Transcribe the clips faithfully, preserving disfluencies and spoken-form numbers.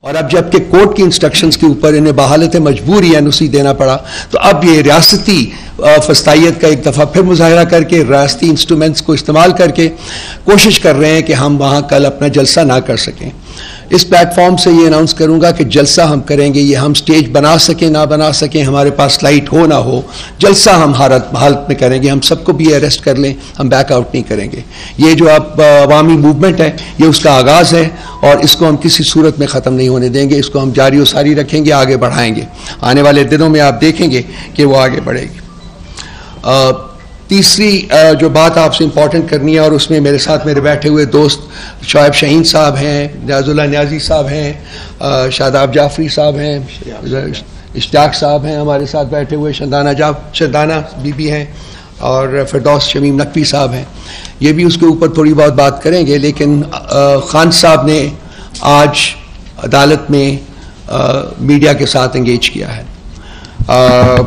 और अब जबकि कोर्ट की इंस्ट्रक्शंस के ऊपर इन्हें बहालत मजबूरी एन ओ सी देना पड़ा, तो अब ये रियासती फस्तायत का एक दफ़ा फिर मुजाहरा करके रियासती इंस्ट्रूमेंट्स को इस्तेमाल करके कोशिश कर रहे हैं कि हम वहाँ कल अपना जलसा ना कर सकें। इस प्लेटफॉर्म से ये अनाउंस करूँगा कि जलसा हम करेंगे, ये हम स्टेज बना सकें ना बना सकें, हमारे पास लाइट हो ना हो, जलसा हम हालत हालत में करेंगे। हम सबको भी अरेस्ट कर लें, हम बैकआउट नहीं करेंगे। ये जो अब अवामी मूवमेंट है, ये उसका आगाज़ है और इसको हम किसी सूरत में ख़त्म नहीं होने देंगे। इसको हम जारी और सारी रखेंगे, आगे बढ़ाएंगे। आने वाले दिनों में आप देखेंगे कि वो आगे बढ़ेगी। आ, तीसरी जो बात आपसे इम्पॉर्टेंट करनी है, और उसमें मेरे साथ मेरे बैठे हुए दोस्त शोएब शाहीन साहब हैं, न्याजुल्ला न्याजी साहब हैं, शादाब जाफरी साहब हैं, इश्तियाक साहब हैं हमारे साथ बैठे हुए, शंदाना जा शंदाना बीबी हैं और फिरदौस शमीम नकवी साहब हैं। ये भी उसके ऊपर थोड़ी बहुत बात करेंगे। लेकिन खान साहब ने आज अदालत में आ, मीडिया के साथ इंगेज किया है। आ,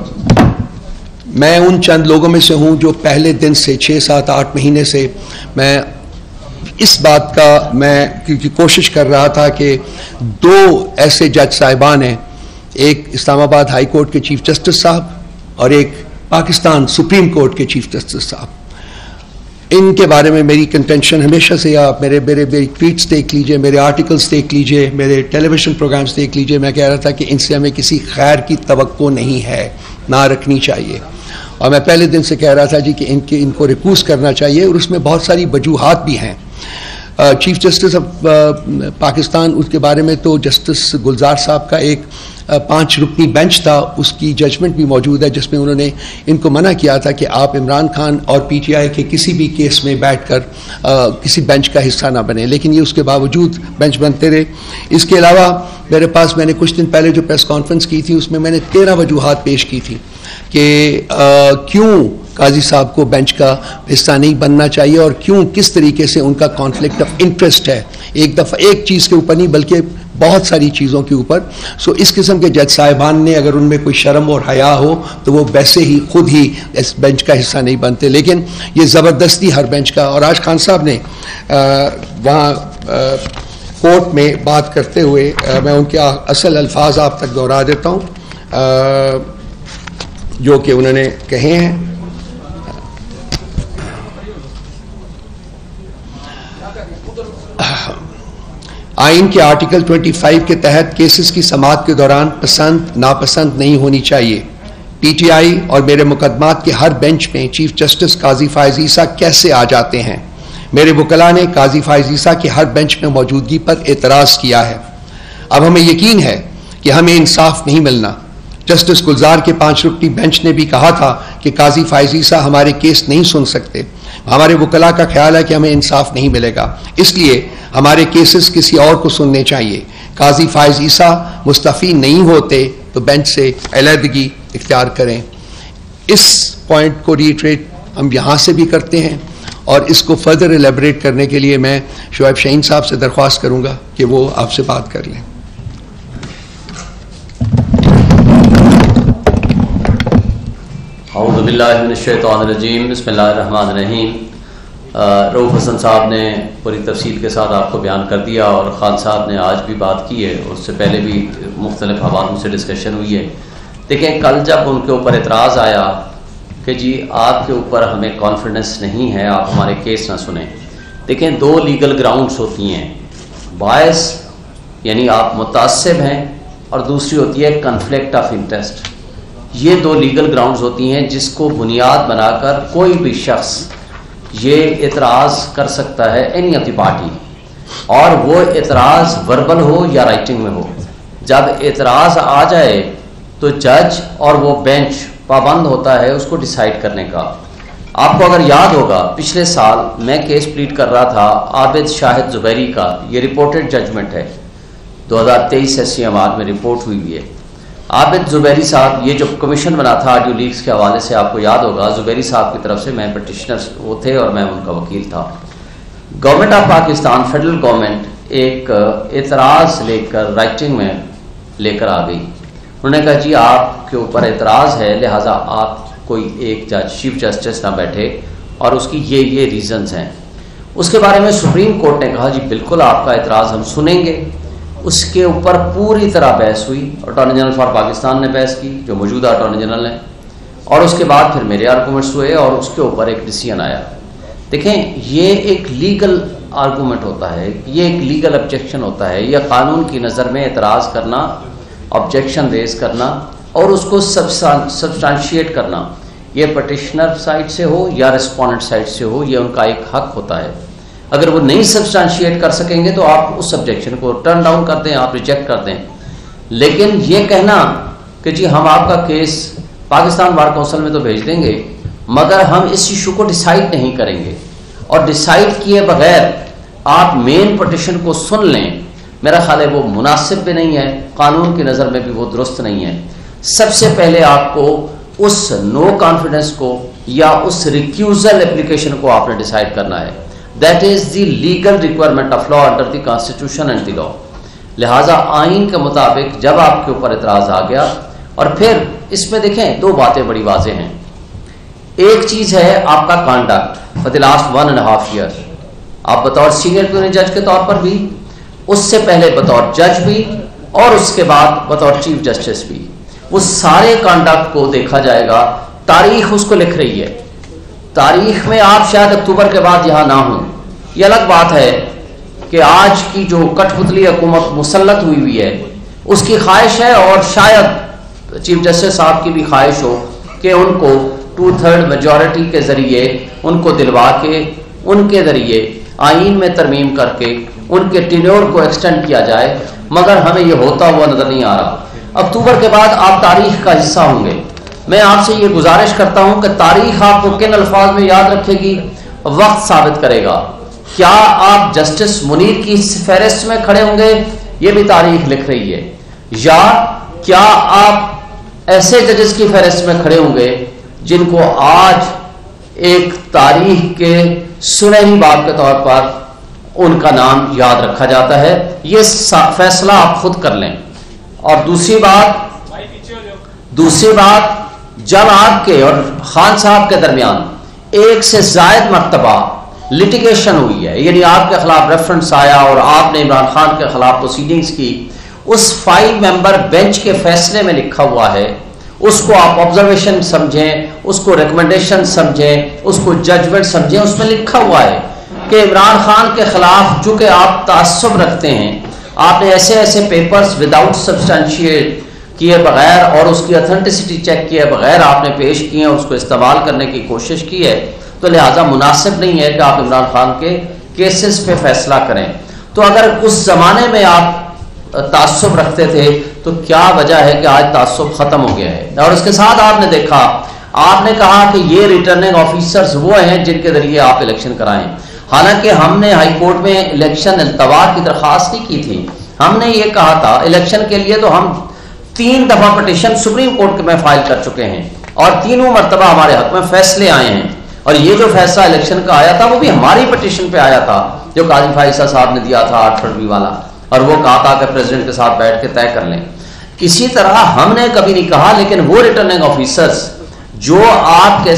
मैं उन चंद लोगों में से हूं जो पहले दिन से छः सात आठ महीने से मैं इस बात का मैं क्योंकि कोशिश कर रहा था कि दो ऐसे जज साहिबान हैं, एक इस्लामाबाद हाई कोर्ट के चीफ जस्टिस साहब और एक पाकिस्तान सुप्रीम कोर्ट के चीफ जस्टिस साहब, इनके बारे में मेरी कंटेंशन हमेशा से, आप मेरे मेरे मेरी ट्वीट्स देख लीजिए, मेरे आर्टिकल्स देख लीजिए, मेरे टेलीविज़न प्रोग्राम्स देख लीजिए, मैं कह रहा था कि इनसे हमें किसी खैर की तवक्को नहीं है, ना रखनी चाहिए। और मैं पहले दिन से कह रहा था जी कि इनके इनको रिकूस करना चाहिए, और उसमें बहुत सारी वजूहात भी हैं। चीफ जस्टिस ऑफ पाकिस्तान, उसके बारे में तो जस्टिस गुलजार साहब का एक पांच रुकनी बेंच था, उसकी जजमेंट भी मौजूद है जिसमें उन्होंने इनको मना किया था कि आप इमरान खान और पी टी आई के किसी भी केस में बैठकर किसी बेंच का हिस्सा ना बने, लेकिन ये उसके बावजूद बेंच बनते रहे। इसके अलावा मेरे पास, मैंने कुछ दिन पहले जो प्रेस कॉन्फ्रेंस की थी उसमें मैंने तेरह वजूहात पेश की थी कि क्यों काजी साहब को बेंच का हिस्सा नहीं बनना चाहिए और क्यों, किस तरीके से उनका कॉन्फ्लिक्ट ऑफ इंटरेस्ट है, एक दफ़ा एक चीज़ के ऊपर नहीं बल्कि बहुत सारी चीज़ों के ऊपर। सो इस किस्म के जज साहिबान ने, अगर उनमें कोई शर्म और हया हो तो वो वैसे ही खुद ही इस बेंच का हिस्सा नहीं बनते, लेकिन ये ज़बरदस्ती हर बेंच का। और आज खान साहब ने वहाँ कोर्ट में बात करते हुए, आ, मैं उनके असल अल्फाज आप तक दोहरा देता हूँ जो कि उन्होंने कहे हैं। आइन के आर्टिकल पच्चीस के तहत केसेस की समाअत के दौरान पसंद नापसंद नहीं होनी चाहिए। पीटीआई और मेरे मुकदमात के हर बेंच में चीफ जस्टिस काजी फायज ईसा कैसे आ जाते हैं? मेरे वकला ने काजी फायज ईसा की हर बेंच में मौजूदगी पर एतराज़ किया है। अब हमें यकीन है कि हमें इंसाफ नहीं मिलना। जस्टिस गुलजार के पांच रुकनी बेंच ने भी कहा था कि काजी फायज ईसा हमारे केस नहीं सुन सकते। हमारे वकला का ख्याल है कि हमें इंसाफ नहीं मिलेगा, इसलिए हमारे केसेस किसी और को सुनने चाहिए। काजी फायज ईसा मुस्तफ़ी नहीं होते तो बेंच से अलहदगी इख्तियार करें। इस पॉइंट को रीट्रेट हम यहाँ से भी करते हैं, और इसको फर्दर एलेबरेट करने के लिए मैं शोएब शाहीन साहब से दरख्वास्त करूँगा कि वो आपसे बात कर लें। औज़ु बिल्लाहि मिनश्शैतानिर्रजीम, बिस्मिल्लाहिर्रहमानिर्रहीम। रऊफ़ हसन साहब ने पूरी तफसील के साथ आपको बयान कर दिया, और ख़ान साहब ने आज भी बात की है, उससे पहले भी मुख्तलिफ हवालों से डिस्कशन हुई है। देखें, कल जब उनके ऊपर एतराज़ आया कि जी आपके ऊपर हमें कॉन्फिडेंस नहीं है, आप हमारे केस ना सुने। देखें, दो लीगल ग्राउंड्स होती हैं, बायस यानी आप मुतासिब हैं, और दूसरी होती है कन्फ्लिक्ट ऑफ इंटरेस्ट। ये दो लीगल ग्राउंड्स होती हैं जिसको बुनियाद बनाकर कोई भी शख्स ये एतराज़ कर सकता है एनी ऑफ द पार्टी, और वो एतराज़ वर्बल हो या राइटिंग में हो। जब एतराज़ आ जाए तो जज और वो बेंच पाबंद होता है उसको डिसाइड करने का। आपको अगर याद होगा, पिछले साल मैं केस प्लीड कर रहा था आबिद शाहिद जुबैरी का, ये रिपोर्टेड जजमेंट है, दो हज़ार तेईस एस सी एम आर में रिपोर्ट हुई हुई है। आबिद जुबैरी साहब, ये जो कमीशन बना था ऑडियो लीक्स के हवाले से, आपको याद होगा, जुबैरी साहब की तरफ से मैं पटिशनर वो थे और मैं उनका वकील था। Government of Pakistan, federal government एक एतराज़ लेकर राइटिंग में लेकर आ गई। उन्होंने कहा जी आपके ऊपर एतराज़ है, लिहाजा आप कोई एक जज चीफ जस्टिस ना बैठे, और उसकी ये ये रीज़न्स हैं। उसके बारे में सुप्रीम कोर्ट ने कहा जी बिल्कुल आपका एतराज़ हम सुनेंगे, उसके ऊपर पूरी तरह बहस हुई। अटॉर्नी जनरल फॉर पाकिस्तान ने बहस की, जो मौजूदा अटॉर्नी जनरल हैं, और उसके बाद फिर मेरे आर्गूमेंट्स हुए और उसके ऊपर एक डिसीजन आया। देखें, ये एक लीगल आर्गूमेंट होता है, ये एक लीगल ऑब्जेक्शन होता है, यह कानून की नज़र में एतराज़ करना, ऑब्जेक्शन रेज करना और उसको सब्सटेंशिएट करना, ये पटिशनर साइड से हो या रिस्पोंडेंट साइड से हो, ये उनका एक हक होता है। अगर वो नहीं सब्सटेंशिएट कर सकेंगे तो आप उस ऑब्जेक्शन को टर्न डाउन कर दें, आप रिजेक्ट कर दें। लेकिन ये कहना कि जी हम आपका केस पाकिस्तान बार काउंसिल में तो भेज देंगे मगर हम इस इशू को डिसाइड नहीं करेंगे, और डिसाइड किए बगैर आप मेन पटिशन को सुन लें, मेरा ख्याल है वो मुनासिब भी नहीं है, कानून की नज़र में भी वो दुरुस्त नहीं है। सबसे पहले आपको उस नो कॉन्फिडेंस को या उस रिक्यूजल एप्लीकेशन को आपने डिसाइड करना है। That is the legal requirement of law under the constitution and the law. लिहाजा आइन के मुताबिक जब आपके ऊपर एतराज़ आ गया, और फिर इसमें देखें दो बातें बड़ी वाज़ेह हैं। एक चीज़ है आपका conduct for the last one and half year, आप बतौर सीनियर क्रिमिनल जज के तौर पर भी, उससे पहले बतौर जज भी, और उसके बाद बतौर चीफ जस्टिस भी, वो सारे कॉन्डक्ट को देखा जाएगा। तारीख उसको लिख रही है, तारीख में आप शायद अक्टूबर के बाद यहाँ ना हों, ये अलग बात है कि आज की जो कठपुतली हुकूमत मुसल्लत हुई हुई है उसकी ख्वाहिश है, और शायद चीफ जस्टिस साहब की भी ख्वाहिश हो कि उनको टू थर्ड मेजॉरिटी के ज़रिए उनको दिलवा के उनके ज़रिए आइन में तरमीम करके उनके टेन्योर को एक्सटेंड किया जाए, मगर हमें ये होता हुआ नज़र नहीं आ रहा। अक्टूबर के बाद आप तारीख का हिस्सा होंगे। मैं आपसे ये गुजारिश करता हूँ कि तारीख आपको किन अल्फाज में याद रखेगी, वक्त साबित करेगा। क्या आप जस्टिस मुनीर की फहरिस्त में खड़े होंगे, ये भी तारीख लिख रही है, या क्या आप ऐसे जजेस की फहरिस्त में खड़े होंगे जिनको आज एक तारीख के सुनहरी बाब के तौर पर उनका नाम याद रखा जाता है। ये फैसला आप खुद कर लें। और दूसरी बात दूसरी बात जब आपके और खान साहब के दरमियान एक से जायद मरतबा लिटिगेशन हुई है, यानी आपके खिलाफ रेफरेंस आया और आपने इमरान खान के खिलाफ प्रोसीडिंग्स की, उस फाइव मेंबर बेंच के फैसले में लिखा हुआ है, उसको आप ऑब्जर्वेशन समझें, उसको रिकमेंडेशन समझें, उसको जजमेंट समझें। उसमें लिखा हुआ है कि इमरान खान के खिलाफ चूंकि आप तासुब रखते हैं, आपने ऐसे ऐसे पेपर्स विदाउट सब्सटेंशिएट किए बगैर और उसकी ऑथेंटिसिटी चेक किए बगैर आपने पेश किए हैं, उसको इस्तेमाल करने की कोशिश की है, तो लिहाजा मुनासिब नहीं है कि आप इमरान खान के केसेस पे फैसला करें। तो अगर उस जमाने में आप तासुब रखते थे तो क्या वजह है कि आज तासुब खत्म हो गया है। और उसके साथ आपने देखा, आपने कहा कि ये रिटर्निंग ऑफिसर्स वो हैं जिनके जरिए आप इलेक्शन कराएं, हालांकि हमने हाई कोर्ट में इलेक्शन इल्तवा की दरख्वास्त नहीं की थी। हमने ये कहा था इलेक्शन के लिए तो हम तीन दफा पटिशन सुप्रीम कोर्ट में फाइल कर चुके हैं और तीनों मरतबा हमारे हक में फैसले आए हैं, और ये जो फैसला इलेक्शन का आया था वो भी हमारी पटिशन पे आया था जो काजी फाइसा साहब ने दिया था आठ फरवरी वाला, और वो कहा था कि प्रेसिडेंट के साथ बैठ के तय कर लें। इसी तरह हमने कभी नहीं कहा, लेकिन वो रिटर्निंग ऑफिसर्स जो आपके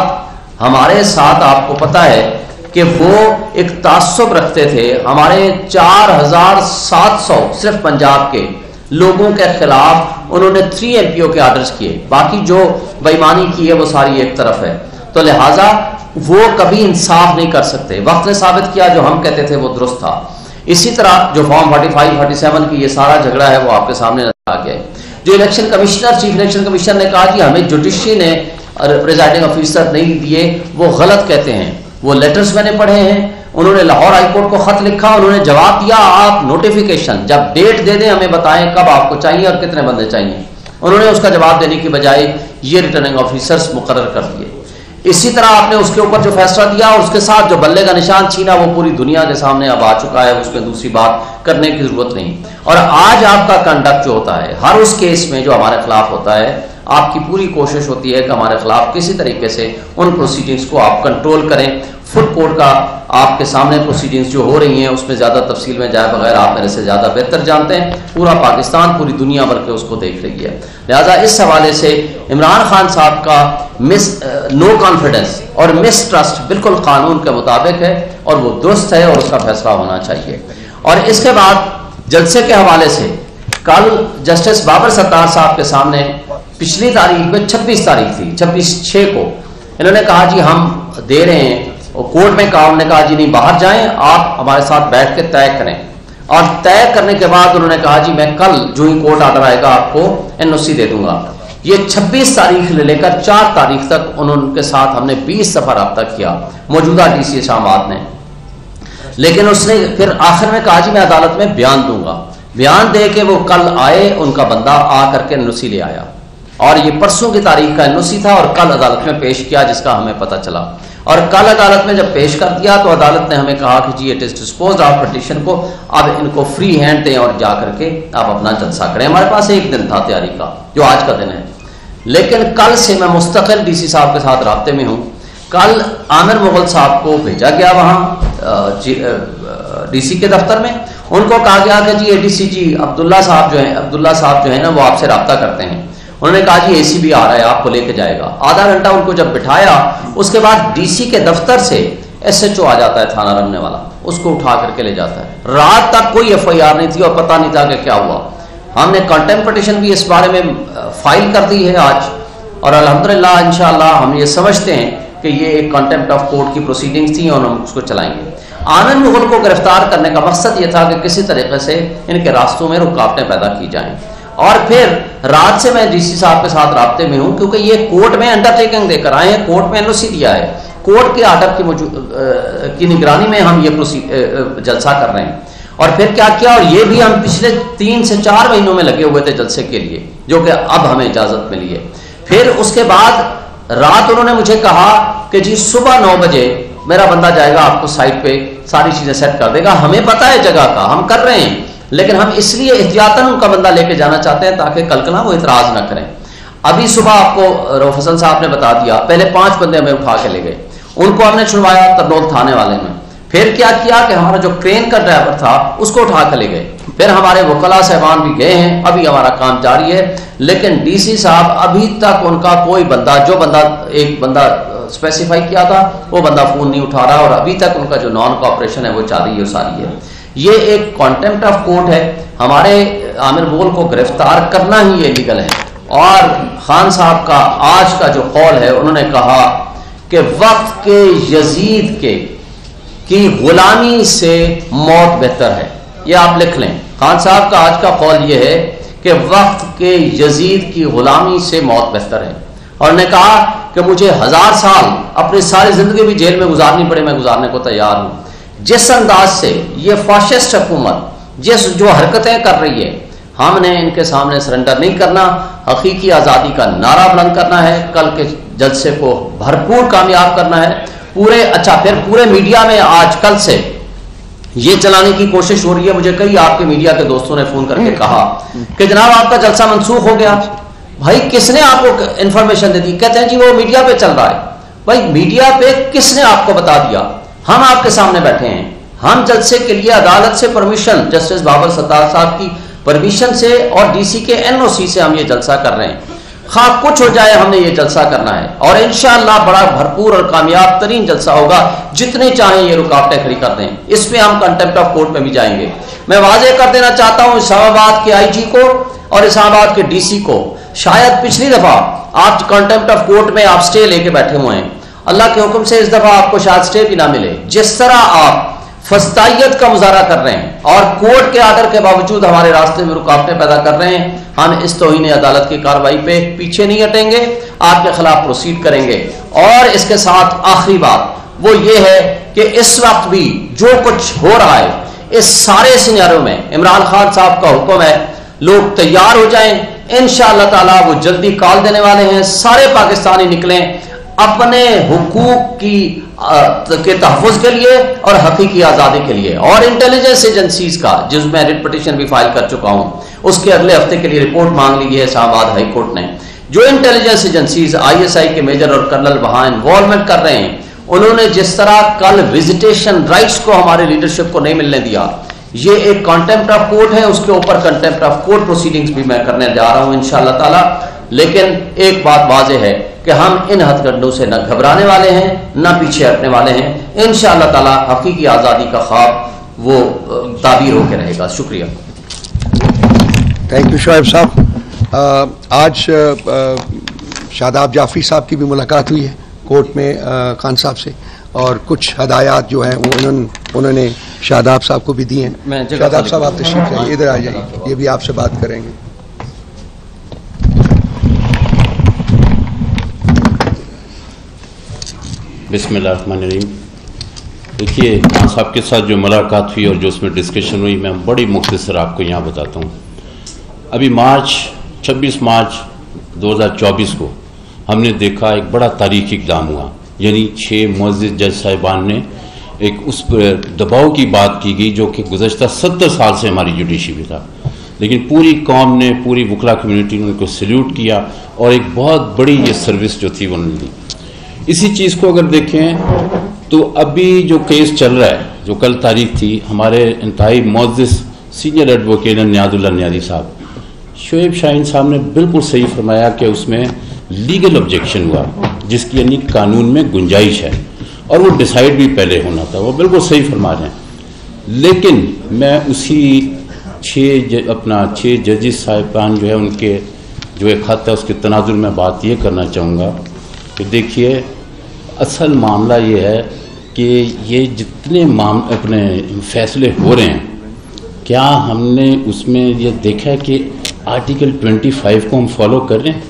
साथ हमारे साथ, आपको पता है कि वो एक तासुब रखते थे, हमारे चार हजार सात सौ सिर्फ पंजाब के लोगों के खिलाफ उन्होंने थ्री एम पी ओ के आर्डर्स किए, बाकी जो बेईमानी की है वो सारी एक तरफ है, तो लिहाजा वो कभी इंसाफ नहीं कर सकते। वक्त ने साबित किया जो हम कहते थे वो दुरुस्त था। इसी तरह जो फॉर्म पैंतालीस, सैंतालीस की ये सारा झगड़ा है वो आपके सामने आ गया है। जो election commissioner, chief election commissioner ने कहा कि हमें जुडिशरी ने प्रिजाइडिंग ऑफिसर नहीं दिए, वो गलत कहते हैं। वो लेटर्स मैंने पढ़े हैं, उन्होंने लाहौर हाईकोर्ट को खत लिखा, उन्होंने जवाब दिया आप नोटिफिकेशन जब डेट दे दें हमें बताएं कब आपको चाहिए और कितने बंदे चाहिए। उन्होंने उसका जवाब देने की बजाय ये रिटर्निंग ऑफिसर्स मुकर्रर कर दिए। इसी तरह आपने उसके ऊपर जो फैसला दिया और उसके साथ जो बल्ले का निशान छीना वो पूरी दुनिया के सामने अब आ चुका है, उसमें दूसरी बात करने की जरूरत नहीं। और आज आपका कंडक्ट जो होता है हर उस केस में जो हमारे खिलाफ होता है, आपकी पूरी कोशिश होती है कि हमारे खिलाफ किसी तरीके से उन प्रोसीडिंग्स को आप कंट्रोल करें। फुट कोर्ट का आपके सामने प्रोसीडिंग्स जो हो रही हैं उसमें ज़्यादा तफसील में जाए बगैर आप मेरे से ज़्यादा बेहतर जानते हैं, पूरा पाकिस्तान पूरी दुनिया भर के उसको देख रही है। लिहाजा इस हवाले से इमरान खान साहब का मिस नो कॉन्फिडेंस और मिसट्रस्ट बिल्कुल कानून के मुताबिक है और वो दुरुस्त है और उसका फैसला होना चाहिए। और इसके बाद जलसे के हवाले से कल जस्टिस बाबर सत्तार साहब के सामने पिछली तारीख में छब्बीस तारीख थी, छब्बीस छः को इन्होंने कहा जी हम दे रहे हैं, और कोर्ट में कहा, उन्होंने कहा जी नहीं बाहर जाएं, आप हमारे साथ बैठ के तय करें। और तय करने के बाद उन्होंने कहा जी मैं कल जो ही कोर्ट ऑर्डर आएगा आपको एनओसी दे दूंगा। ये छब्बीस तारीख ले लेकर चार तारीख तक उन्होंने उनके साथ हमने बीस सफर रब्ता किया, मौजूदा डीसी इस्लामाबाद ने। लेकिन उसने फिर आखिर में कहा जी मैं अदालत में बयान दूंगा। बयान दे के वो कल आए, उनका बंदा आ करके एनओसी ले आया, और ये परसों की तारीख का एनओसी था, और कल अदालत में पेश किया जिसका हमें पता चला। और कल अदालत में जब पेश कर दिया तो अदालत ने हमें कहा कि जी it is dispose of petition को, अब इनको फ्री हैंड दें और जा करके आप अपना जलसा करें। हमारे पास एक दिन था तैयारी का, जो आज का दिन है, लेकिन कल से मैं मुस्तकिल डीसी साहब के साथ राब्ते में हूँ। कल आमिर मुगल साहब को भेजा गया वहाँ डीसी के दफ्तर में, उनको कहा गया कि जी एडीसी जी अब्दुल्ला साहब जो है अब्दुल्ला साहब जो है ना वो आपसे रब्ता करते हैं। उन्होंने कहा जी एसीबी आ रहा है, आपको लेके जाएगा। आधा घंटा उनको जब बिठाया, उसके बाद डीसी के दफ्तर से एसएचओ आ जाता है थाना रमने वाला, उसको उठा करके ले जाता है। रात तक कोई एफआईआर नहीं थी और पता नहीं था कि क्या हुआ। हमने कंटेम्प्ट पिटीशन भी इस बारे में फाइल कर दी है आज, और अल्हम्दुलिल्लाह इंशाअल्लाह हम ये समझते हैं कि ये एक कंटेम्प्ट ऑफ कोर्ट की प्रोसीडिंग्स थी और हम उसको चलाएंगे। आमिर मुगल को गिरफ्तार करने का मकसद ये था कि किसी तरीके से इनके रास्तों में रुकावटें पैदा की जाएं। और फिर रात से मैं डीसी साहब के साथ राब्ते में हूं, क्योंकि ये कोर्ट में अंडरटेकिंग देकर आए हैं, कोर्ट में एनओसी दिया है, कोर्ट के आर्डर की मौजूद की निगरानी में हम ये जलसा कर रहे हैं। और फिर क्या किया, और ये भी हम पिछले तीन से चार महीनों में लगे हुए थे जलसे के लिए, जो कि अब हमें इजाजत मिली है। फिर उसके बाद रात उन्होंने मुझे कहा कि जी सुबह नौ बजे मेरा बंदा जाएगा, आपको साइट पे सारी चीजें सेट कर देगा। हमें पता है जगह का, हम कर रहे हैं, लेकिन हम इसलिए एहतियातन उनका बंदा लेके जाना चाहते हैं ताकि कल कल वो इतराज ना करें। अभी सुबह आपको रऊफ हसन साहब ने बता दिया, पहले पांच बंदे हमें उठा के ले गए, उनको हमने छुड़वाया तरनौल थाने वाले में। फिर क्या किया कि हमारा जो क्रेन का ड्राइवर था उसको उठा के ले गए। फिर हमारे वकला साहबान भी गए हैं, अभी हमारा काम जारी है। लेकिन डीसी साहब अभी तक उनका कोई बंदा, जो बंदा एक बंदा स्पेसिफाई किया था वो बंदा फोन नहीं उठा रहा, और अभी तक उनका जो नॉन कोऑपरेशन है वो जारी है सारी है। ये एक कॉन्टेम्प्ट ऑफ कोर्ट है। हमारे आमिर मुगल को गिरफ्तार करना ही इलीगल है। और खान साहब का आज का जो कौल है, उन्होंने कहा कि वक्त के यजीद के की गुलामी से मौत बेहतर है। ये आप लिख लें, खान साहब का आज का कौल ये है कि वक्त के यजीद की गुलामी से मौत बेहतर है। और ने कहा कि मुझे हजार साल अपनी सारी जिंदगी भी जेल में गुजारनी पड़े, मैं गुजारने को तैयार हूं। जिस अंदाज से ये फाशिस्ट हुकूमत जिस जो हरकतें कर रही है, हमने इनके सामने सरेंडर नहीं करना, हकीकी आज़ादी का नारा बुलंद करना है, कल के जलसे को भरपूर कामयाब करना है। पूरे अच्छा फिर पूरे मीडिया में आज कल से ये चलाने की कोशिश हो रही है। मुझे कई आपके मीडिया के दोस्तों ने फोन करके कहा कि जनाब आपका जलसा मनसूख हो गया। भाई किसने आपको इन्फॉर्मेशन दे दी? कहते हैं जी वो मीडिया पे चल रहा है। भाई मीडिया पे किसने आपको बता दिया? हम आपके सामने बैठे हैं। हम जलसे के लिए अदालत से परमिशन, जस्टिस बाबर सत्तार साहब की परमिशन से और डीसी के एनओसी से हम ये जलसा कर रहे हैं। खा कुछ हो जाए हमने ये जलसा करना है, और इंशाअल्लाह बड़ा भरपूर और कामयाब तरीन जलसा होगा। जितने चाहें ये रुकावटें खड़ी कर दें, इसमें हम कंटेम्प्ट ऑफ कोर्ट में भी जाएंगे। मैं वाजे कर देना चाहता हूं इस्लामाबाद के आईजी को और इस्लामाबाद के डीसी को, शायद पिछली दफा आप कंटेम्प्ट ऑफ कोर्ट में आप स्टे लेके बैठे हुए हैं, अल्लाह के हुक्म से इस दफा आपको शायद स्टे भी ना मिले। जिस तरह आप फस्तायत का मुजाहरा कर रहे हैं और कोर्ट के आर्डर के बावजूद हमारे रास्ते में रुकावटें पैदा कर रहे हैं, हम इस तौहीन अदालत की कार्रवाई पे पीछे नहीं हटेंगे, आपके खिलाफ प्रोसीड करेंगे। और इसके साथ आखिरी बात वो ये है कि इस वक्त भी जो कुछ हो रहा है, इस सारे सिनेरियो में इमरान खान साहब का हुक्म है, लोग तैयार हो जाएं। इंशाअल्लाह ताला वो जल्दी कॉल देने वाले हैं। सारे पाकिस्तानी निकलें अपने हुकूक की के तहफ़्फ़ुज़ के लिए और हकीकी आज़ादी के लिए। और इंटेलिजेंस एजेंसीज का, जिसमें रिट पिटीशन भी फाइल कर चुका हूं, उसके अगले हफ्ते के लिए रिपोर्ट मांग ली है इस्लामाबाद हाई कोर्ट ने। जो इंटेलिजेंस एजेंसीज आईएसआई के मेजर और कर्नल वहां इन्वॉल्वमेंट कर रहे हैं, उन्होंने जिस तरह कल विजिटेशन राइट्स को हमारे लीडरशिप को नहीं मिलने दिया, ये एक कंटेम्प्ट ऑफ कोर्ट है, उसके ऊपर कंटेम्प्ट ऑफ कोर्ट प्रोसीडिंग्स भी मैं करने जा रहा हूं इंशाअल्लाह ताला। लेकिन एक बात वाज़ेह है कि हम इन हथकंडों से न घबराने वाले हैं न पीछे हटने वाले हैं। इंशाअल्लाह ताला हकीकी आज़ादी का ख्वाब वो ताबीर होकर रहेगा। शुक्रिया। थैंक यू शोएब साहब। आज शादाब जाफरी साहब की भी मुलाकात हुई है कोर्ट में आ, खान साहब से, और कुछ हदायत जो हैं वो उन्होंने उन्होंने शादाब साहब को भी दी हैं। शादाब साहब आप तशरीफ लाइए, इधर आ जाइए, ये भी आपसे बात करेंगे। बिस्मिल्लाहिर्रहमानिर्रहीम। देखिए, खान साहब के साथ जो मुलाकात हुई और जो उसमें डिस्कशन हुई, मैं बड़ी मुख्तसर आपको यहाँ बताता हूँ। अभी मार्च छब्बीस मार्च दो हज़ार चौबीस को हमने देखा एक बड़ा तारीखी इक़दाम हुआ, यानी छः मुअज़्ज़िज़ जज साहिबान ने एक उस पर दबाव की बात की गई जो कि गुज़श्ता सत्तर साल से हमारी जुडिशरी में था, लेकिन पूरी कौम ने, पूरी वकला कम्यूनिटी ने उनको सल्यूट किया और एक बहुत बड़ी ये सर्विस जो थी वो उन्होंने दी। इसी चीज़ को अगर देखें तो अभी जो केस चल रहा है, जो कल तारीख थी, हमारे इंतहाई मुअज़्ज़िज़ सीनियर एडवोकेट नियाज़ुल्लाह नियाज़ी साहब, शोएब शाहीन साहब ने बिल्कुल सही फरमाया कि उसमें लीगल ऑब्जेक्शन हुआ जिसकी यानी कानून में गुंजाइश है, और वो डिसाइड भी पहले होना था, वो बिल्कुल सही फरमा रहे हैं। लेकिन मैं उसी छः अपना छः जजेस साहिबान जो है उनके जो एक खत है उसके तनाजुर में बात ये करना चाहूँगा कि देखिए, असल मामला ये है कि ये जितने माम अपने फैसले हो रहे हैं, क्या हमने उसमें ये देखा है कि आर्टिकल पच्चीस को हम फॉलो कर रहे हैं?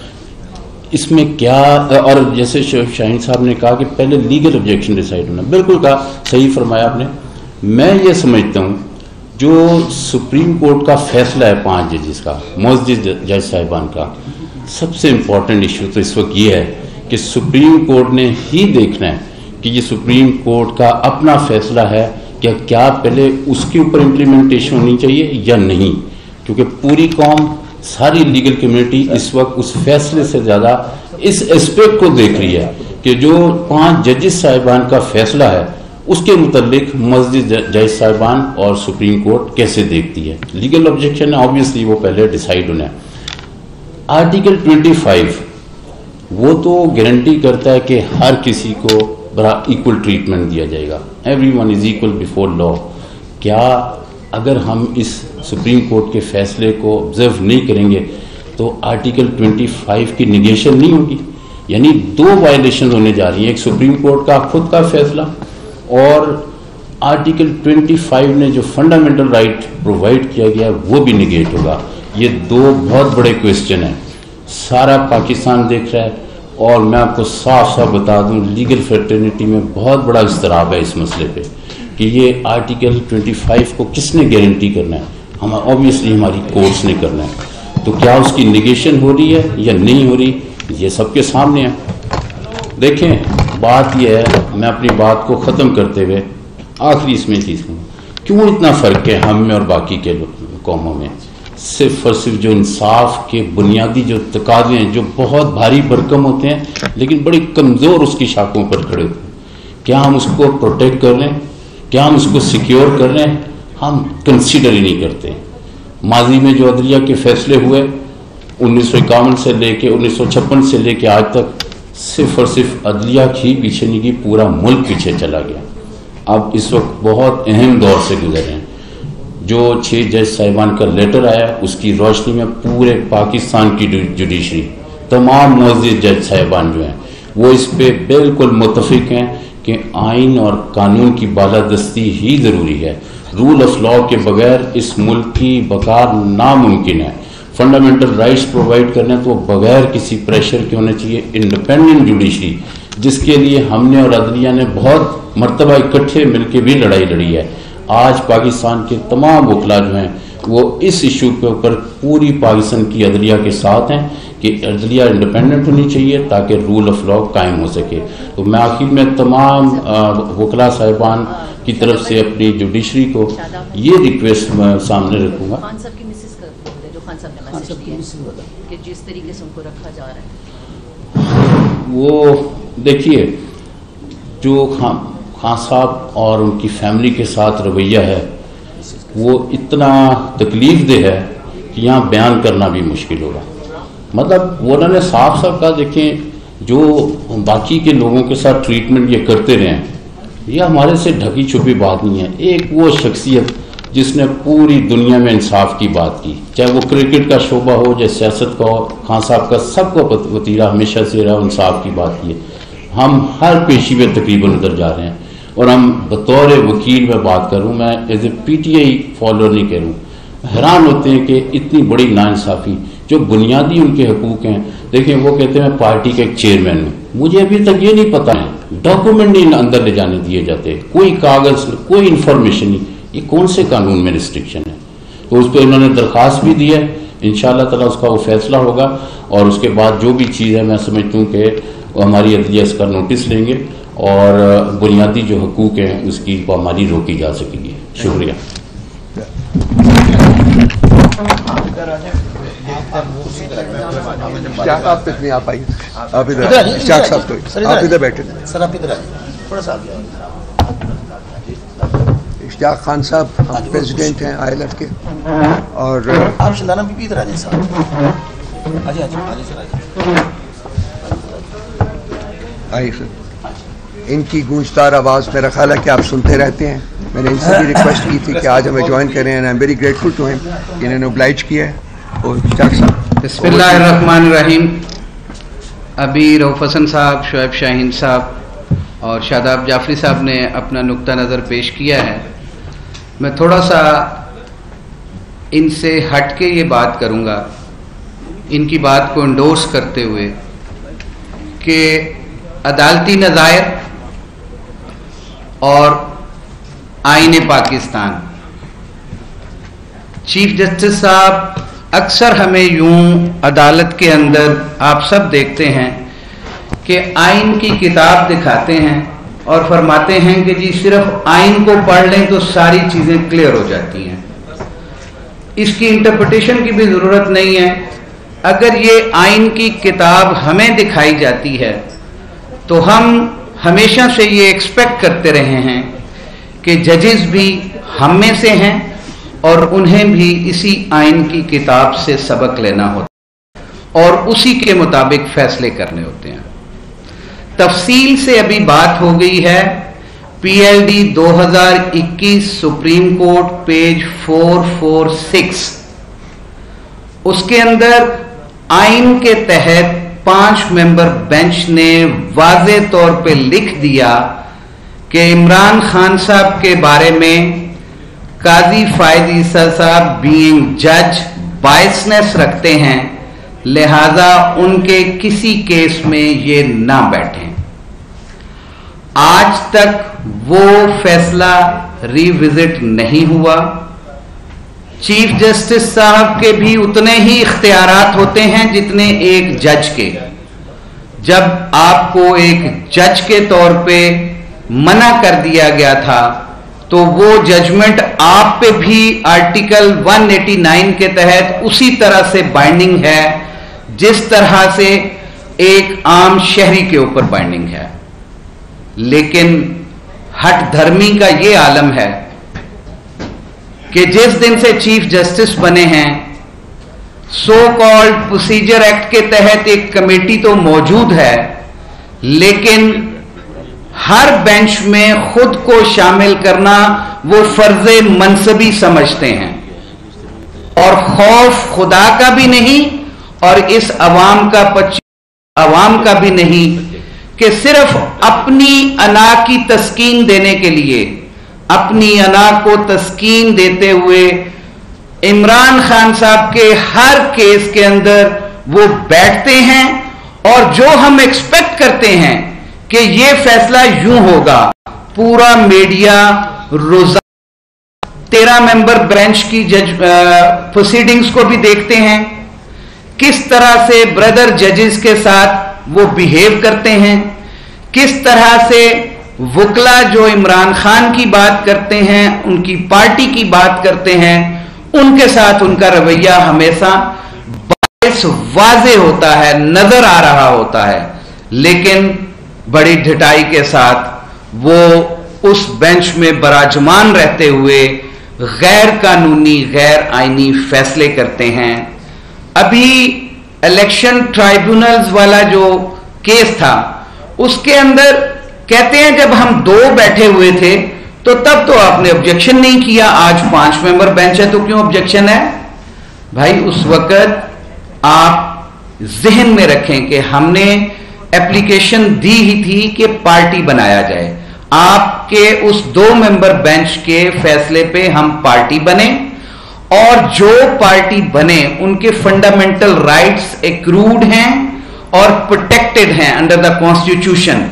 इसमें क्या, और जैसे शाहीन साहब ने कहा कि पहले लीगल ऑब्जेक्शन डिसाइड होना, बिल्कुल कहा, सही फरमाया आपने। मैं ये समझता हूँ जो सुप्रीम कोर्ट का फैसला है पांच जजेस का, मुअज़्ज़िज़ जज साहिबान का, सबसे इम्पोर्टेंट इशू तो इस वक्त ये है कि सुप्रीम कोर्ट ने ही देखना है कि ये सुप्रीम कोर्ट का अपना फैसला है कि क्या पहले उसके ऊपर इम्प्लीमेंटेशन होनी चाहिए या नहीं, क्योंकि पूरी कौम, सारी लीगल कम्युनिटी इस वक्त उस फैसले से ज़्यादा इस एस्पेक्ट को देख रही है कि जो पांच जजेस साहिबान का फैसला है उसके मुतालिक मुअज़्ज़िज़ जज साहिबान और सुप्रीम कोर्ट कैसे देखती है। लीगल ऑब्जेक्शन है, ऑब्वियसली वो पहले डिसाइड होना है। आर्टिकल पच्चीस वो तो गारंटी करता है कि हर किसी को बड़ा इक्वल ट्रीटमेंट दिया जाएगा, everyone is equal before law. क्या अगर हम इस सुप्रीम कोर्ट के फैसले को ऑब्जर्व नहीं करेंगे तो आर्टिकल पच्चीस की निगेशन नहीं होगी? यानी दो वायलेशन होने जा रही हैं, एक सुप्रीम कोर्ट का खुद का फैसला और आर्टिकल पच्चीस ने जो फंडामेंटल राइट प्रोवाइड किया गया वो भी निगेट होगा। ये दो बहुत बड़े क्वेश्चन हैं, सारा पाकिस्तान देख रहा है, और मैं आपको साफ साफ बता दूं, लीगल फ्रेटर्निटी में बहुत बड़ा इस्तराब है इस मसले पे कि ये आर्टिकल पच्चीस को किसने गारंटी करना है? हम ऑब्वियसली हमारी कोर्ट्स ने करना है। तो क्या उसकी निगेशन हो रही है या नहीं हो रही, ये सबके सामने है। देखें, बात यह है, मैं अपनी बात को ख़त्म करते हुए आखिरी इसमें चीज़ हूँ, क्यों इतना फ़र्क है हम में और बाकी के कौमों में? सिर्फ और सिर्फ जो इंसाफ के बुनियादी जो तकाज़े हैं, जो बहुत भारी भरकम होते हैं लेकिन बड़ी कमज़ोर उसकी शाखों पर खड़े होते हैं, क्या हम उसको प्रोटेक्ट कर रहे हैं? क्या हम उसको सिक्योर कर रहे हैं? हम कंसीडर ही नहीं करते। माजी में जो अदलिया के फैसले हुए उन्नीस सौ इक्यावन से लेके उन्नीस सौ छप्पन से लेके आज तक, सिर्फ और सिर्फ अदलिया ही पीछे नहीं गई, पूरा मुल्क पीछे चला गया। अब इस वक्त बहुत अहम दौर से गुजर रहे हैं। जो छः जज साहिबान का लेटर आया उसकी रोशनी में पूरे पाकिस्तान की जुडिशरी, तमाम मुअज़्ज़िज़ जज साहिबान जो हैं वो इस पे बिल्कुल मुत्तफिक हैं कि आइन और कानून की बालादस्ती ही ज़रूरी है। रूल ऑफ लॉ के बगैर इस मुल्क की बका नामुमकिन है। फंडामेंटल राइट्स प्रोवाइड करने तो बगैर किसी प्रेशर के होने चाहिए। इंडिपेंडेंट जुडिशरी, जिसके लिए हमने और अदलिया ने बहुत मरतबा इकट्ठे मिलकर भी लड़ाई लड़ी है। आज पाकिस्तान के तमाम वकला जो हैं वो इस इशू के ऊपर पूरी पाकिस्तान की अदलिया के साथ हैं कि अदलिया इंडिपेंडेंट होनी चाहिए ताकि रूल ऑफ लॉ कायम हो सके। तो मैं आखिर में तमाम वकला साहिबान की तरफ से अपनी जुडिशरी को ये रिक्वेस्ट सामने रखूँगा कि जिस तरीके से उनको रखा जा रहा है, वो देखिए, जो खान खान साहब और उनकी फैमिली के साथ रवैया है वो इतना तकलीफ दे है कि यहाँ बयान करना भी मुश्किल होगा। मतलब वो उन्होंने साफ साफ कहा, देखें जो बाकी के लोगों के साथ ट्रीटमेंट ये करते रहे हैं, ये हमारे से ढकी छुपी बात नहीं है। एक वो शख्सियत जिसने पूरी दुनिया में इंसाफ की बात की, चाहे वो क्रिकेट का शोबा हो, चाहे सियासत का हो। खान साहब का सबको वतीरा हमेशा से रहा, इंसाफ की बात की है। हम हर पेशी में तकरीबन उधर जा रहे हैं, और हम बतौर वकील में बात करूँ, मैं as a P T I follower नहीं करूँ, हैरान होते हैं कि इतनी बड़ी नाइंसाफ़ी, जो बुनियादी उनके हकूक़ हैं। देखिए, वो कहते हैं मैं पार्टी का एक चेयरमैन हूँ, मुझे अभी तक ये नहीं पता है, डॉक्यूमेंट नहीं अंदर ले जाने दिए जाते, कोई कागज़, कोई इन्फॉर्मेशन नहीं। ये कौन से कानून में रिस्ट्रिक्शन है? तो उस पर उन्होंने दरख्वास्त भी दी है, इंशाअल्लाह ताला उसका वो फैसला होगा, और उसके बाद जो भी चीज़ है मैं समझता हूँ कि हमारी अदलिया इसका नोटिस लेंगे, और बुनियादी जो हकूक़ हैं उसकी पामाली रोकी जा सकेगी। शुक्रिया। आप तक नहीं आ पाई, आप इधर, आप इधर बैठे सर, आप इधर आइए थोड़ा सा आगे। इश्तियाक खान साहब हम प्रेसिडेंट हैं आई एल एफ के, और आप शलाना बीबी इधर आ जाए साहब, आइए आइए सर, आइए सर। इनकी गूंजदार आवाज़ मेरा ख्याल है कि आप सुनते रहते हैं। मैंने इनसे भी रिक्वेस्ट की थी कि आज हमें ज्वाइन करें, and I am very grateful to him, इन्होंने ओब्लाइज किया है। और इश्तियाक साहब, बिस्मिल्लाहिर्रहमानिर्रहीम। अभी रऊफ हसन साहब, शुएब शाहीन साहब और शादाब जाफरी साहब ने अपना नुक्ता नज़र पेश किया है। मैं थोड़ा सा इनसे हट के ये बात करूँगा, इनकी बात को इंडोर्स करते हुए, कि अदालती नज़ायर और आईन पाकिस्तान। चीफ जस्टिस साहब अक्सर हमें यूं अदालत के अंदर, आप सब देखते हैं कि आइन की किताब दिखाते हैं और फरमाते हैं कि जी सिर्फ आइन को पढ़ लें तो सारी चीज़ें क्लियर हो जाती हैं, इसकी इंटरप्रिटेशन की भी ज़रूरत नहीं है। अगर ये आइन की किताब हमें दिखाई जाती है तो हम हमेशा से ये एक्सपेक्ट करते रहे हैं कि जजेस भी हम में से हैं और उन्हें भी इसी आइन की किताब से सबक लेना होता है और उसी के मुताबिक फैसले करने होते हैं। तफसील से अभी बात हो गई है, पी एल डी दो हज़ार इक्कीस सुप्रीम कोर्ट पेज चार सौ छियालीस, उसके अंदर आइन के तहत पांच मेंबर बेंच ने वाज़े तौर पे लिख दिया कि इमरान खान साहब के बारे में काजी फायद ईसा साहब बीइंग जज बायसनेस रखते हैं, लिहाजा उनके किसी केस में ये ना बैठें। आज तक वो फैसला रिविजिट नहीं हुआ। चीफ जस्टिस साहब के भी उतने ही इख्तियारात होते हैं जितने एक जज के। जब आपको एक जज के तौर पे मना कर दिया गया था तो वो जजमेंट आप पे भी आर्टिकल एक सौ नवासी के तहत उसी तरह से बाइंडिंग है जिस तरह से एक आम शहरी के ऊपर बाइंडिंग है। लेकिन हठ धर्मी का ये आलम है कि जिस दिन से चीफ जस्टिस बने हैं, सो कॉल्ड प्रोसीजर एक्ट के तहत एक कमेटी तो मौजूद है, लेकिन हर बेंच में खुद को शामिल करना वो फर्ज मनसबी समझते हैं और खौफ खुदा का भी नहीं और इस अवाम का अवाम का भी नहीं कि सिर्फ अपनी अना की तस्कीन देने के लिए, अपनी अना को तस्कीन देते हुए इमरान खान साहब के हर केस के अंदर वो बैठते हैं और जो हम एक्सपेक्ट करते हैं कि ये फैसला यूं होगा, पूरा मीडिया रोजाना तेरह मेंबर बेंच की जज प्रोसीडिंग्स को भी देखते हैं, किस तरह से ब्रदर जजेस के साथ वो बिहेव करते हैं, किस तरह से वकला जो इमरान खान की बात करते हैं, उनकी पार्टी की बात करते हैं, उनके साथ उनका रवैया हमेशा बायस वाज़े होता है, नजर आ रहा होता है। लेकिन बड़ी ढिठाई के साथ वो उस बेंच में बराजमान रहते हुए गैर कानूनी, गैर आईनी फैसले करते हैं। अभी इलेक्शन ट्राइब्यूनल्स वाला जो केस था उसके अंदर कहते हैं जब हम दो बैठे हुए थे तो तब तो आपने ऑब्जेक्शन नहीं किया। आज पांच मेंबर बेंच है तो क्यों ऑब्जेक्शन है? भाई उस वक्त आप जहन में रखें कि हमने एप्लीकेशन दी ही थी कि पार्टी बनाया जाए। आपके उस दो मेंबर बेंच के फैसले पे हम पार्टी बने, और जो पार्टी बने उनके फंडामेंटल राइट्स एक्रूड हैं और प्रोटेक्टेड हैं अंडर द कॉन्स्टिट्यूशन।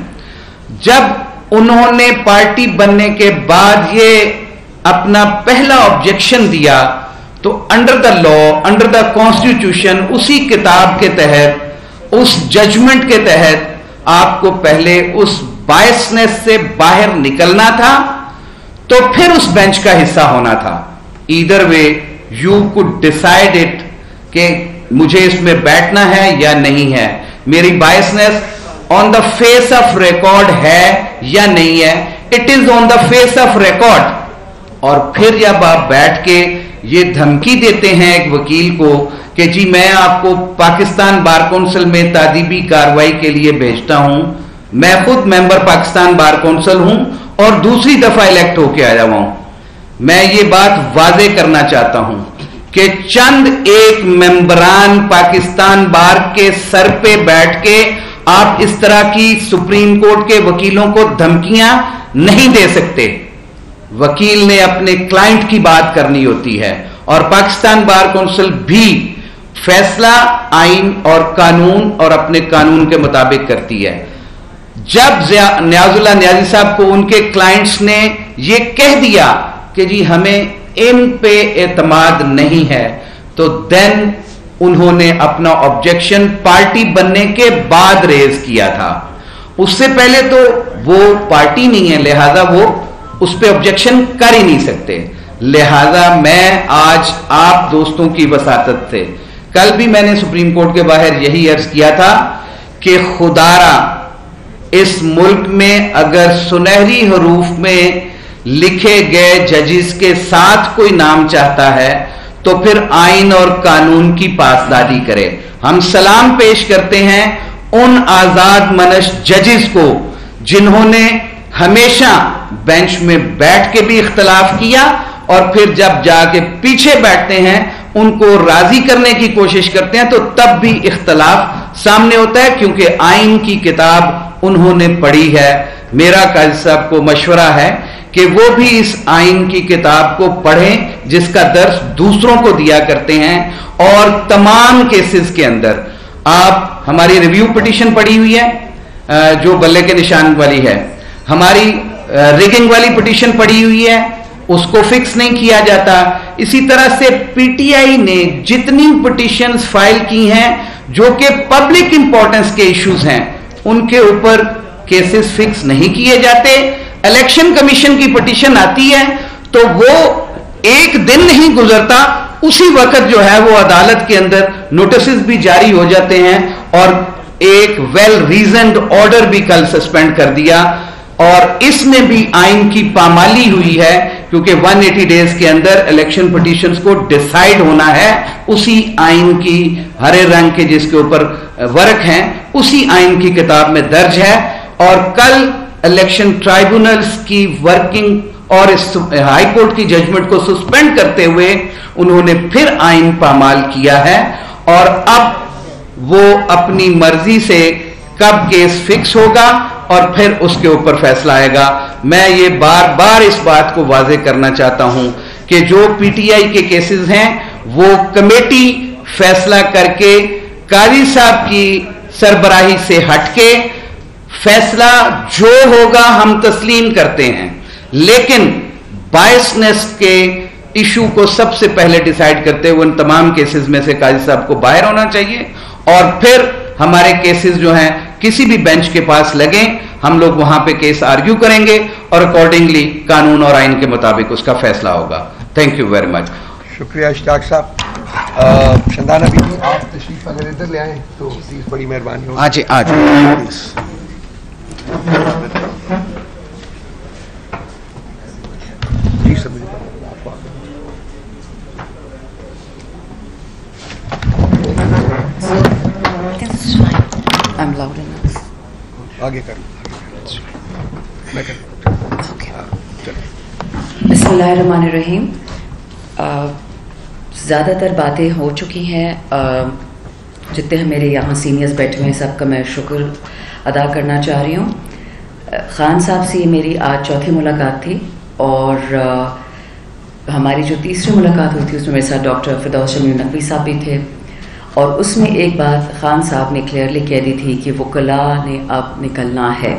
जब उन्होंने पार्टी बनने के बाद ये अपना पहला ऑब्जेक्शन दिया तो under the law, under the constitution, उसी किताब के तहत, उस जजमेंट के तहत आपको पहले उस बायसनेस से बाहर निकलना था, तो फिर उस बेंच का हिस्सा होना था। Either way you could decide it कि मुझे इसमें बैठना है या नहीं है, मेरी biasness on the face of record है या नहीं है। It is on the face of record. और फिर जब आप बैठ के ये धमकी देते हैं एक वकील को कि जी मैं आपको पाकिस्तान बार कौंसिल में तादीबी कार्रवाई के लिए भेजता हूं, मैं खुद मेंबर पाकिस्तान बार कौंसिल हूं और दूसरी दफा इलेक्ट होके आया हुआ हूं। मैं ये बात वाजे करना चाहता हूं कि चंद एक मेंबरान पाकिस्तान बार के सर पे बैठ के आप इस तरह की सुप्रीम कोर्ट के वकीलों को धमकियां नहीं दे सकते। वकील ने अपने क्लाइंट की बात करनी होती है, और पाकिस्तान बार कौंसिल भी फैसला आइन और कानून और अपने कानून के मुताबिक करती है। जब न्याजुल्लाह न्याजी साहब को उनके क्लाइंट्स ने यह कह दिया कि जी हमें इन पे एतमाद नहीं है, तो देन उन्होंने अपना ऑब्जेक्शन पार्टी बनने के बाद रेज किया था। उससे पहले तो वो पार्टी नहीं है, लिहाजा वो उस पर ऑब्जेक्शन कर ही नहीं सकते। लिहाजा मैं आज आप दोस्तों की वसातत से, कल भी मैंने सुप्रीम कोर्ट के बाहर यही अर्ज किया था कि खुदारा इस मुल्क में अगर सुनहरी हरूफ में लिखे गए जजिस के साथ कोई नाम चाहता है तो फिर आइन और कानून की पासदारी करे। हम सलाम पेश करते हैं उन आजाद मनश जजिस को जिन्होंने हमेशा बेंच में बैठ के भी इख्तलाफ किया, और फिर जब जाके पीछे बैठते हैं उनको राजी करने की कोशिश करते हैं तो तब भी इख्तलाफ सामने होता है, क्योंकि आइन की किताब उन्होंने पढ़ी है। मेरा काजी साहब को मशवरा है कि वो भी इस आइन की किताब को पढ़ें जिसका दर्स दूसरों को दिया करते हैं। और तमाम केसेस के अंदर आप हमारी रिव्यू पिटीशन पड़ी हुई है जो बल्ले के निशान वाली है, हमारी रिगिंग वाली पिटीशन पड़ी हुई है, उसको फिक्स नहीं किया जाता। इसी तरह से पीटीआई ने जितनी पिटीशंस फाइल की हैं जो कि पब्लिक इंपॉर्टेंस के इश्यूज हैं उनके ऊपर केसेस फिक्स नहीं किए जाते। इलेक्शन कमीशन की पिटीशन आती है तो वो एक दिन नहीं गुजरता, उसी वक्त जो है वो अदालत के अंदर नोटिस भी जारी हो जाते हैं, और एक वेल रीजन्ड ऑर्डर भी कल सस्पेंड कर दिया। और इसमें भी आइन की पामाली हुई है, क्योंकि एक सौ अस्सी डेज के अंदर इलेक्शन पिटीशंस को डिसाइड होना है उसी आइन की, हरे रंग के जिसके ऊपर वर्क हैं उसी आइन की किताब में दर्ज है। और कल इलेक्शन ट्राइब्यूनल्स की वर्किंग और इस हाई कोर्ट की जजमेंट को सस्पेंड करते हुए उन्होंने फिर आइन पामाल किया है, और अब वो अपनी मर्जी से कब केस फिक्स होगा और फिर उसके ऊपर फैसला आएगा। मैं ये बार बार इस बात को वाजे करना चाहता हूं कि जो पीटीआई के केसेस हैं वो कमेटी फैसला करके काजी साहब की सरबराही से हटके फैसला जो होगा हम तस्लीम करते हैं, लेकिन बायसनेस के इशू को सबसे पहले डिसाइड करते हुए उन तमाम केसेस में से काजी साहब को बाहर होना चाहिए, और फिर हमारे केसेस जो हैं किसी भी बेंच के पास लगे, हम लोग वहां पे केस आर्ग्यू करेंगे और अकॉर्डिंगली कानून और आइन के मुताबिक उसका फैसला होगा। Thank you very much. शुक्रिया इश्ताक साहब। शंदाना भी आप तशरीफ अगर इधर ले आए तो प्लीज बड़ी मेहरबानी होगी। आज आज जी समझ I'm loud enough. आगे कर मैं कर Okay. चलो। बिस्मिल्लाहिर्रहमानिर्रहीम। ज़्यादातर बातें हो चुकी हैं। जितने मेरे यहाँ सीनियर्स बैठे हुए हैं सबका मैं शुक्र अदा करना चाह रही हूँ। ख़ान साहब से मेरी आज चौथी मुलाकात थी और आ, हमारी जो तीसरी मुलाकात हुई थी उसमें मेरे साथ डॉक्टर फिरदौस शमीम नकवी साहब भी थे और उसमें एक बात ख़ान साहब ने क्लियरली कह दी थी कि वकला ने अब निकलना है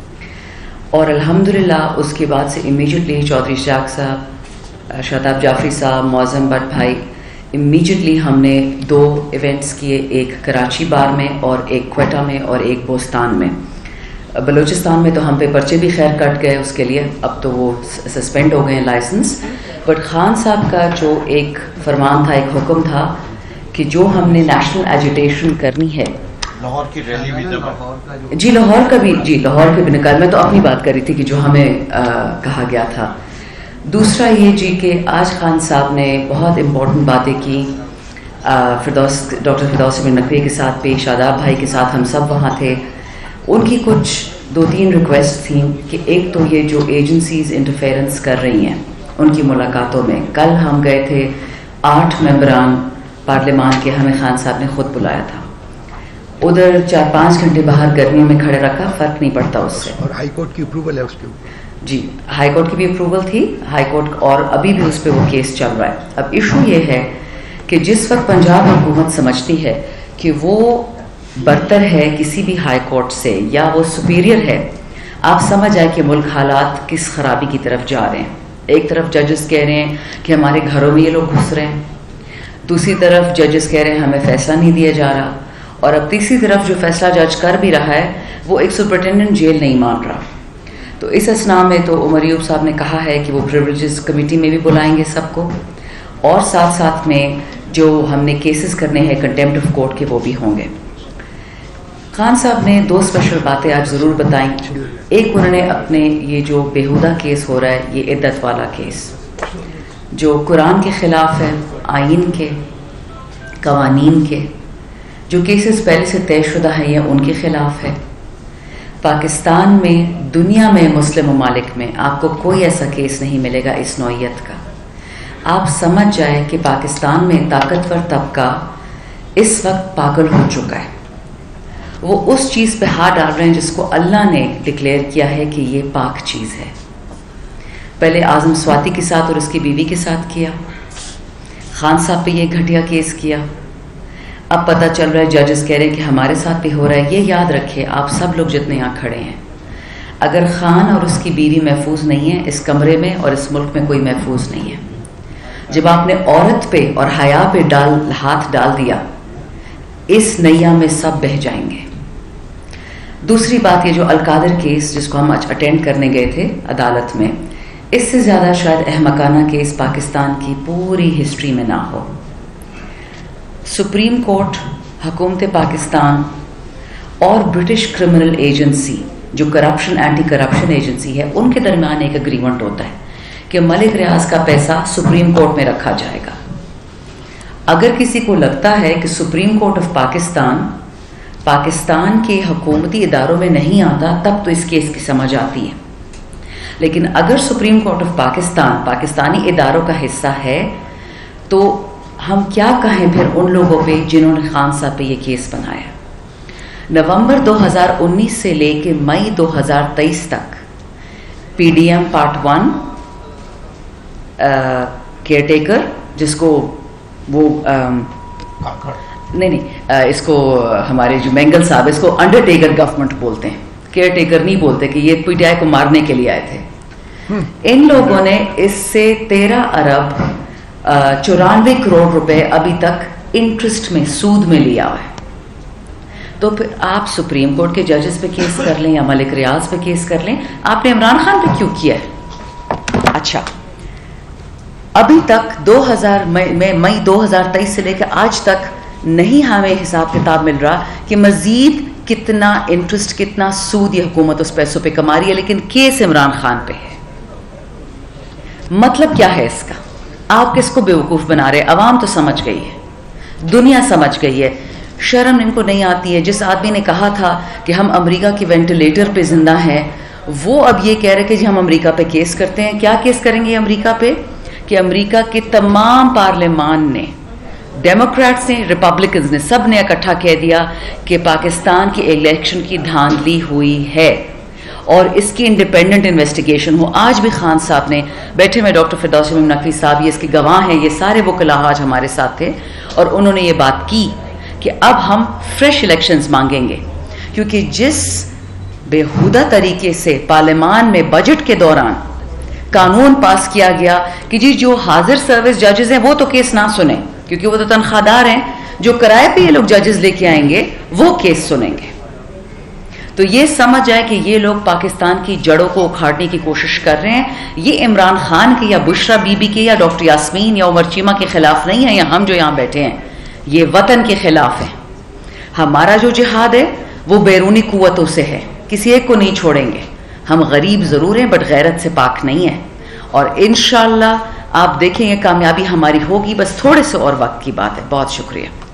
और अल्हम्दुलिल्लाह उसके बाद से इमीडिएटली चौधरी इशराक साहब, शादाब जाफरी साहब, मौज़म भट्ट भाई, इमीडिएटली हमने दो इवेंट्स किए, एक कराची बार में और एक क्वेटा में और एक बोस्तान में। बलूचिस्तान में तो हम पे पर्चे भी खैर कट गए उसके लिए, अब तो वो सस्पेंड हो गए हैं लाइसेंस। बट ख़ान साहब का जो एक फरमान था, एक हुक्म था कि जो हमने नेशनल एजिटेशन करनी है, लाहौर की रैली भी जब जी लाहौर का भी जी लाहौर के भी निकाल, मैं तो अपनी बात कर रही थी कि जो हमें आ, कहा गया था। दूसरा ये जी कि आज ख़ान साहब ने बहुत इम्पोर्टेंट बातें की, फिरदौस डॉक्टर फिरदौस शमीम नकवी के साथ भी, शादाब भाई के साथ हम सब वहाँ थे। उनकी कुछ दो तीन रिक्वेस्ट थी कि एक तो ये जो एजेंसीज इंटरफेरेंस कर रही हैं उनकी मुलाकातों में, कल हम गए थे आठ मेंबरान पार्लियामान के, हमें ख़ान साहब ने ख़ुद बुलाया था, उधर चार पाँच घंटे बाहर गर्मी में खड़े रखा, फ़र्क नहीं पड़ता उससे। और हाई कोर्ट की अप्रूवल है उसके ऊपर? जी हाई कोर्ट की भी अप्रूवल थी, हाई कोर्ट और अभी भी उस पर वो केस चल रहा है। अब इशू ये है कि जिस वक्त पंजाब हुकूमत समझती है कि वो बरतर है किसी भी हाई कोर्ट से या वो सुपीरियर है, आप समझ आए कि मुल्क हालात किस खराबी की तरफ जा रहे हैं। एक तरफ जजेस कह रहे हैं कि हमारे घरों में ये लोग घुस रहे हैं, दूसरी तरफ जजेस कह रहे हैं हमें फ़ैसला नहीं दिया जा रहा, और अब तीसरी तरफ जो फैसला जज कर भी रहा है वो एक सुपरिटेंडेंट जेल नहीं मान रहा। तो इस असना में तो उमर अयूब साहब ने कहा है कि वो प्रिविलेजेस कमेटी में भी बुलाएंगे सबको, और साथ साथ में जो हमने केसेस करने हैं कंटेम्प्ट ऑफ कोर्ट के वो भी होंगे। ख़ान साहब ने दो स्पेशल बातें आज ज़रूर बताई। एक, उन्होंने अपने ये जो बेहुदा केस हो रहा है, ये इद्दत वाला केस जो कुरान के ख़िलाफ़ है, आइन के, कवानीन के, जो केसेस पहले से तयशुदा हैं ये उनके ख़िलाफ़ है। पाकिस्तान में, दुनिया में, मुस्लिम ममालिक में आपको कोई ऐसा केस नहीं मिलेगा इस नौइयत का। आप समझ जाए कि पाकिस्तान में ताकतवर तबका इस वक्त पागल हो चुका है, वो उस चीज़ पे हाथ डाल रहे हैं जिसको अल्लाह ने डिक्लेयर किया है कि ये पाक चीज़ है। पहले आज़म स्वाति के साथ और उसकी बीवी के साथ किया, ख़ान साहब पे ये घटिया केस किया, अब पता चल रहा है जजेस कह रहे हैं कि हमारे साथ भी हो रहा है। ये याद रखिए आप सब लोग जितने यहाँ खड़े हैं, अगर ख़ान और उसकी बीवी महफूज नहीं है इस कमरे में और इस मुल्क में कोई महफूज नहीं है। जब आपने औरत पे और हया पे डाल हाथ डाल दिया, इस नैया में सब बह जाएंगे। दूसरी बात, ये जो अलकादर केस जिसको हम आज अटेंड करने गए थे अदालत में, इससे ज़्यादा शायद अहमकाना केस पाकिस्तान की पूरी हिस्ट्री में ना हो। सुप्रीम कोर्ट, हुकूमत पाकिस्तान और ब्रिटिश क्रिमिनल एजेंसी जो करप्शन एंटी करप्शन एजेंसी है, उनके दरमियान एक एग्रीमेंट होता है कि मलिक रियाज का पैसा सुप्रीम कोर्ट में रखा जाएगा। अगर किसी को लगता है कि supreme court of Pakistan Pakistan के हुकूमती इदारों में नहीं आता, तब तो इस केस की समझ आती है। लेकिन अगर supreme court of Pakistan Pakistani इदारों का हिस्सा है तो हम क्या कहें फिर उन लोगों पे जिन्होंने ख़ान साहब पे ये केस बनाया। नवंबर दो हज़ार उन्नीस से लेके मई दो हज़ार तेईस तक पीडीएम पार्ट वन केयरटेकर, जिसको वो आ, नहीं नहीं आ, इसको हमारे जो मेंगल साहब, इसको अंडरटेकर गवर्नमेंट बोलते हैं, केयरटेकर नहीं बोलते, कि ये पीटीआई को मारने के लिए आए थे। इन लोगों ने इससे तेरह अरब चौरानवे करोड़ रुपए अभी तक इंटरेस्ट में, सूद में लिया हुआ है। तो फिर आप सुप्रीम कोर्ट के जजेस पे केस कर लें या मलिक रियाज पे केस कर लें, आपने इमरान खान पे क्यों किया है? अच्छा, अभी तक दो हज़ार मई मई दो हज़ार तेईस से लेकर आज तक नहीं हमें हिसाब किताब मिल रहा कि मजीद कितना इंटरेस्ट, कितना सूद ये हुकूमत उस पैसों पे कमा रही है, लेकिन केस इमरान खान पे है। मतलब क्या है इसका? आप किसको बेवकूफ़ बना रहे? अवाम तो समझ गई है, दुनिया समझ गई है, शर्म इनको नहीं आती है। जिस आदमी ने कहा था कि हम अमेरिका की वेंटिलेटर पे जिंदा हैं, वो अब ये कह रहे कि जी हम अमेरिका पे केस करते हैं। क्या केस करेंगे अमेरिका पे? कि अमेरिका के तमाम पार्लियामान ने, डेमोक्रेट्स ने, रिपब्लिकन्स ने, सब ने इकट्ठा कह दिया कि पाकिस्तान की इलेक्शन की धांधली हुई है और इसकी इंडिपेंडेंट इन्वेस्टिगेशन हो। आज भी खान साहब ने, बैठे में डॉक्टर फिरदौस शमीम नकवी साहब, ये इसके गवाह हैं, ये सारे वकला आज हमारे साथ थे और उन्होंने ये बात की कि अब हम फ्रेश इलेक्शंस मांगेंगे, क्योंकि जिस बेहुदा तरीके से पार्लियामान में बजट के दौरान कानून पास किया गया कि जी जो हाजिर सर्विस जजेस हैं वो तो केस ना सुने, क्योंकि वो तो तनख्वाहदार हैं, जो किराए पे ये लोग जजेस लेके आएंगे वो केस सुनेंगे। तो ये समझ आए कि ये लोग पाकिस्तान की जड़ों को उखाड़ने की कोशिश कर रहे हैं। ये इमरान खान के या बुशरा बीबी के या डॉक्टर यास्मीन या उमर चीमा के खिलाफ नहीं है, या हम जो यहाँ बैठे हैं, ये वतन के खिलाफ है। हमारा जो जिहाद है वो बैरूनी कुव्वतों से है, किसी एक को नहीं छोड़ेंगे। हम गरीब ज़रूर हैं बट गैरत से पाक नहीं है, और इंशाअल्लाह आप देखेंगे कामयाबी हमारी होगी, बस थोड़े से और वक्त की बात है। बहुत शुक्रिया।